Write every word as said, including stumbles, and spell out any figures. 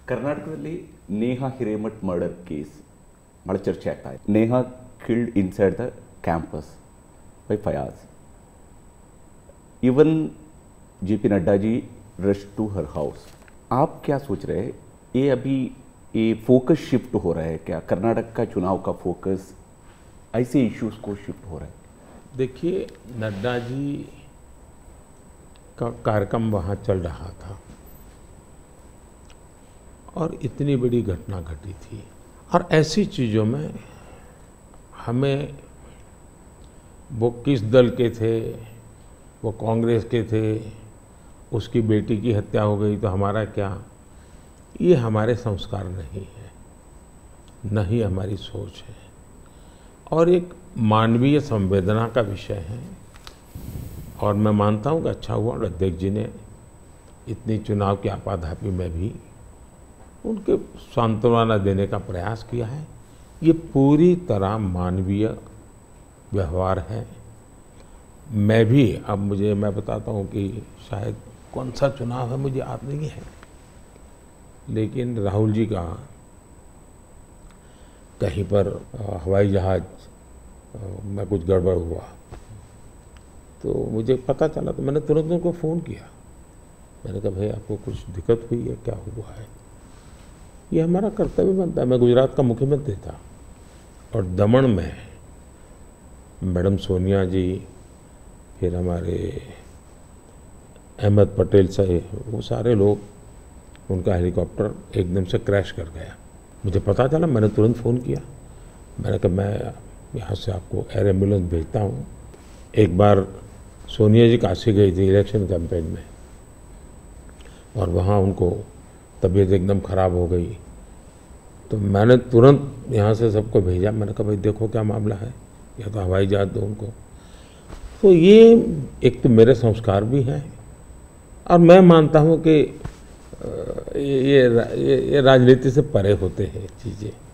ಕರ್ನಾಟಕದಲ್ಲಿ Neha Hiremath murder case ಭಾಳ ಚರ್ಚೆ ಆಗ್ತಾ ಇದೆ. Neha killed inside the campus by Fayaz. Even J P Nadda ji rushed to her house. आप क्या सोच रहे हैं, ये अभी ये फोकस शिफ्ट हो रहा है क्या? कर्नाटक का चुनाव का फोकस ऐसे इश्यूज को शिफ्ट हो रहा है? देखिए, नड्डा जी का कार्यक्रम वहाँ चल रहा था और इतनी बड़ी घटना घटी थी, और ऐसी चीज़ों में हमें वो किस दल के थे, वो कांग्रेस के थे, उसकी बेटी की हत्या हो गई तो हमारा क्या, ये हमारे संस्कार नहीं है, न ही हमारी सोच है, और एक मानवीय संवेदना का विषय है। और मैं मानता हूँ कि अच्छा हुआ अध्यक्ष जी ने इतनी चुनाव की आपाधापी में भी उनके सांत्वना देने का प्रयास किया है। ये पूरी तरह मानवीय व्यवहार है। मैं भी, अब मुझे मैं बताता हूँ कि शायद कौन सा चुनाव है मुझे याद नहीं है, लेकिन राहुल जी का कहीं पर हवाई जहाज में कुछ गड़बड़ हुआ तो मुझे पता चला, तो मैंने तुरंत उनको फ़ोन किया। मैंने कहा भाई आपको कुछ दिक्कत हुई है, क्या हुआ है? ये हमारा कर्तव्य बनता है। मैं गुजरात का मुख्यमंत्री था और दमन में मैडम सोनिया जी, फिर हमारे अहमद पटेल साहब, वो सारे लोग, उनका हेलीकॉप्टर एकदम से क्रैश कर गया। मुझे पता चला, मैंने तुरंत फ़ोन किया। मैंने कहा मैं यहाँ से आपको एयर एम्बुलेंस भेजता हूँ। एक बार सोनिया जी काशी गई थी इलेक्शन कैंपेन में, और वहाँ उनको तबीयत एकदम ख़राब हो गई, तो मैंने तुरंत यहाँ से सबको भेजा। मैंने कहा भाई देखो क्या मामला है, या तो हवाई जहाज दो उनको। तो ये एक तो मेरे संस्कार भी हैं, और मैं मानता हूँ कि ये ये, ये राजनीति से परे होते हैं चीज़ें।